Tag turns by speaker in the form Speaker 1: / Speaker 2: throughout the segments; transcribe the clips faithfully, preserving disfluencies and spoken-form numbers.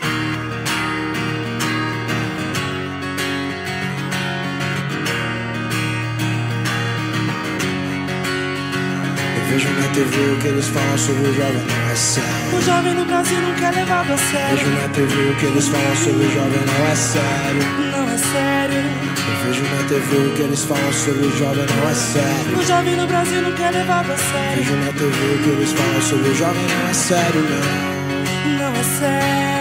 Speaker 1: Vejo na T V o que eles falam sobre o jovem, não é sério.
Speaker 2: O jovem no Brasil nunca é levado a sério.
Speaker 1: Vejo na T V o que eles falam sobre o jovem, não é sério.
Speaker 2: Não é sério.
Speaker 1: Eu vejo na T V o que eles falam sobre o jovem, não é sério.
Speaker 2: O jovem no Brasil nunca é levado a sério.
Speaker 1: Vejo na T V o que eles falam sobre o jovem, não é sério, não.
Speaker 2: Não é sério.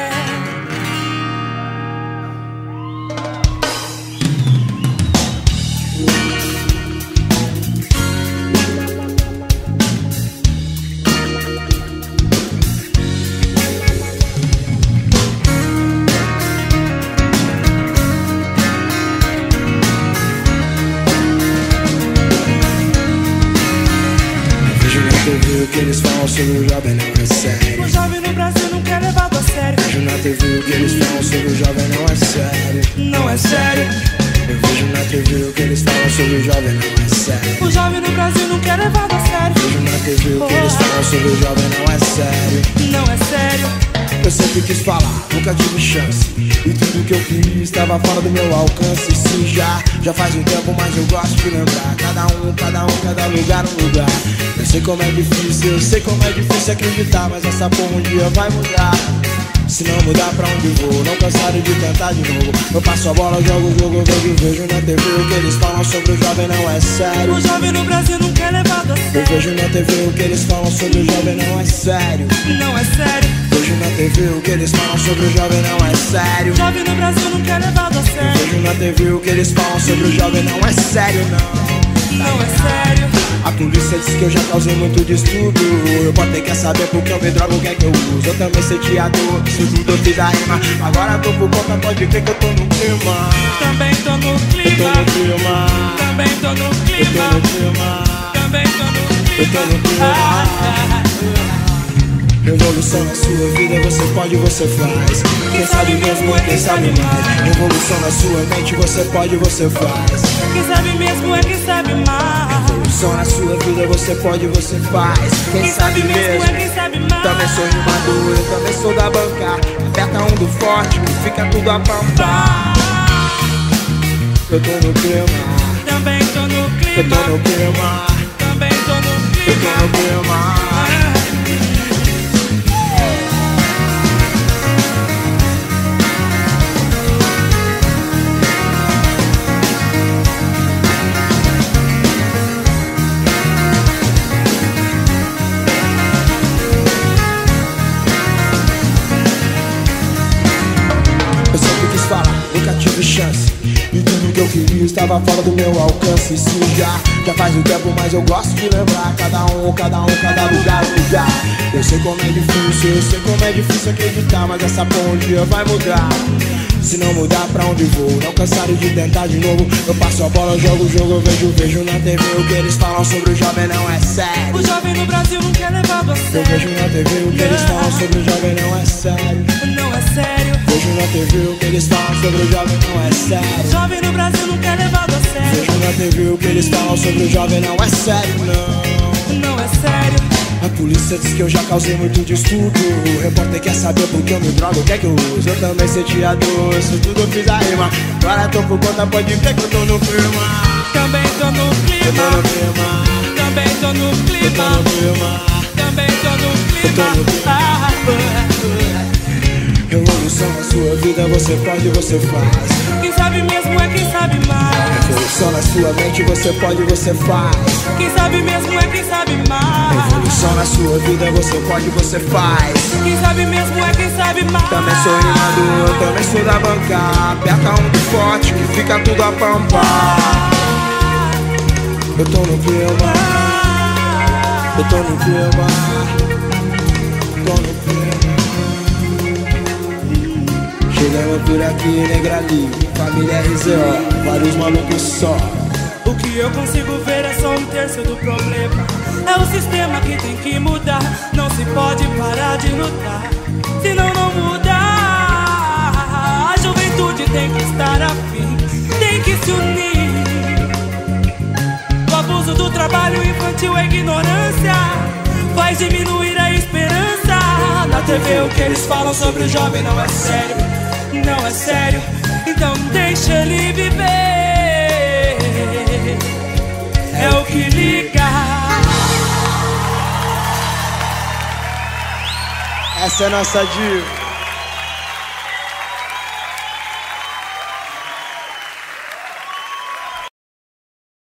Speaker 1: O que eles falam sobre o jovem não é sério.
Speaker 2: O jovem no Brasil nunca é levado a sério.
Speaker 1: Vejo na T V o que eles falam sobre o jovem não é sério.
Speaker 2: Não é sério.
Speaker 1: Eu vejo na T V o que eles falam sobre o jovem não é sério.
Speaker 2: O jovem no Brasil nunca é levado a sério.
Speaker 1: Vejo na T V o que eles falam sobre o jovem não é sério.
Speaker 2: Não é sério.
Speaker 1: Eu sempre quis falar, nunca tive chance. E tudo que eu queria estava fora do meu alcance. Sim, já, já faz um tempo, mas eu gosto de lembrar. Cada um, cada um, cada lugar, um lugar. Eu sei como é difícil, eu sei como é difícil acreditar, mas essa porra um dia vai mudar. Se não mudar pra onde vou, não cansarei de tentar de novo. Eu passo a bola, jogo o jogo, vejo, vejo na T V o que eles falam sobre o jovem não é sério.
Speaker 2: O jovem no Brasil nunca é levado a sério.
Speaker 1: Eu vejo na T V o que eles falam sobre o jovem não é sério.
Speaker 2: Não é sério.
Speaker 1: Vejo na T V o que eles falam sobre o jovem não é sério.
Speaker 2: O jovem no Brasil nunca é levado a sério.
Speaker 1: Eu vejo na T V o que eles falam sobre o jovem não é sério, não.
Speaker 2: Não é sério.
Speaker 1: A polícia diz que eu já causei muito distúrbio. Eu botei quer saber porque eu me drogo, o que é que eu uso. Eu também senti a dor, se tudo eu fiz a rima. Agora tô por conta, pode crer que eu tô no clima.
Speaker 2: Também tô no clima.
Speaker 1: Eu tô no clima.
Speaker 2: Também tô no
Speaker 1: Eu
Speaker 2: clima.
Speaker 1: tô no clima.
Speaker 2: Também tô no clima.
Speaker 1: Eu tô no clima. Revolução na sua vida, você pode, você faz. Quem sabe mesmo é quem sabe mais. Revolução na sua mente, você pode, você faz.
Speaker 2: Quem sabe mesmo é quem sabe mais.
Speaker 1: Revolução na sua vida, você pode, você faz. Quem,
Speaker 2: Quem
Speaker 1: sabe
Speaker 2: sabe mesmo
Speaker 1: mesmo
Speaker 2: é quem sabe mais.
Speaker 1: Também sou rimador, eu também sou da banca. Aperta um do forte, que fica tudo a pampar. Eu tô no clima.
Speaker 2: Também tô no
Speaker 1: Eu
Speaker 2: clima.
Speaker 1: tô no clima.
Speaker 2: Também tô no
Speaker 1: Eu
Speaker 2: clima.
Speaker 1: tô no clima. Eu sempre quis falar, nunca tive chance. E tudo que eu queria estava fora do meu alcance. Sim, já, já faz um tempo, mas eu gosto de lembrar. Cada um, cada um, cada lugar, um lugar. Eu sei como é difícil, eu sei como é difícil acreditar, mas essa porra um dia vai mudar. Se não mudar pra onde vou, não cansarei de tentar de novo. Eu passo a bola, jogo o jogo, eu vejo, vejo na T V o que eles falam sobre o jovem não é sério.
Speaker 2: O jovem no Brasil nunca é levado a
Speaker 1: Eu
Speaker 2: sério.
Speaker 1: vejo na T V o que eles falam sobre o jovem não é sério.
Speaker 2: Não é sério.
Speaker 1: Vejo na T V o que eles falam sobre o jovem não é sério.
Speaker 2: O jovem no Brasil nunca é levado a sério.
Speaker 1: Vejo na T V o que eles falam sobre o jovem não é sério, não.
Speaker 2: Não é sério.
Speaker 1: A polícia diz que eu já causei muito distúrbio. O repórter quer saber por que eu me drogo, o que é que eu uso. Eu também senti a dor, isso tudo eu fiz a rima. Agora tô por conta, pode ver que eu tô no clima.
Speaker 2: Também tô no
Speaker 1: Eu tô
Speaker 2: clima.
Speaker 1: no clima.
Speaker 2: Também tô no
Speaker 1: Eu tô
Speaker 2: clima.
Speaker 1: no clima.
Speaker 2: Também tô no
Speaker 1: Eu tô no
Speaker 2: clima.
Speaker 1: clima. Revolução na sua vida, você pode, você faz.
Speaker 2: Quem sabe mesmo é quem sabe mais.
Speaker 1: Revolução na sua mente, você pode, você faz.
Speaker 2: Quem sabe mesmo é quem sabe mais.
Speaker 1: Revolução na sua vida, você pode, você faz.
Speaker 2: Quem sabe mesmo é quem sabe mais.
Speaker 1: Também sou rimador, eu também sou da banca. Aperta um do forte que fica tudo a pampar. Eu tô no clima. Eu tô no clima. Tô no clima. Chegamos por aqui, Negrali, família R Z O, vários malucos só.
Speaker 2: O que eu consigo ver é só um terço do problema. É o sistema que tem que mudar. Não se pode parar de lutar, senão não muda. A juventude tem que estar afim, tem que se unir. O abuso do trabalho infantil, a ignorância faz diminuir a esperança. Na na T V o que eles falam sobre o jovem não é sério, não é sério. Então deixa ele viver, é o que liga.
Speaker 1: Essa é a nossa diva.